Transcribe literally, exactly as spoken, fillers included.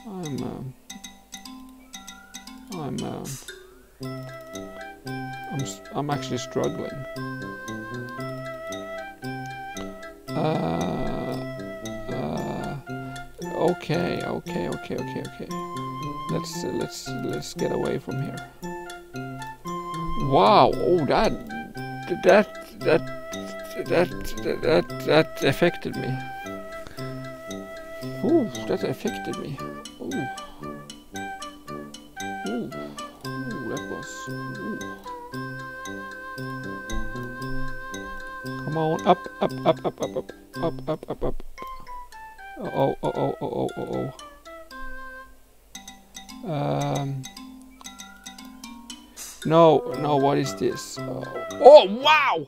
I'm, um, I'm, um, I'm, I'm actually struggling. Uh, uh, okay, okay, okay, okay, okay. Let's uh, let's let's get away from here. Wow! Oh, that that that that that that, that affected me. Ooh, that affected me. Ooh, ooh, ooh, that was. Ooh. Come on, up, up, up, up, up, up, up, up, up, up. Oh, oh, oh, oh, oh, oh, oh. Um. No, no, what is this? Oh, oh wow!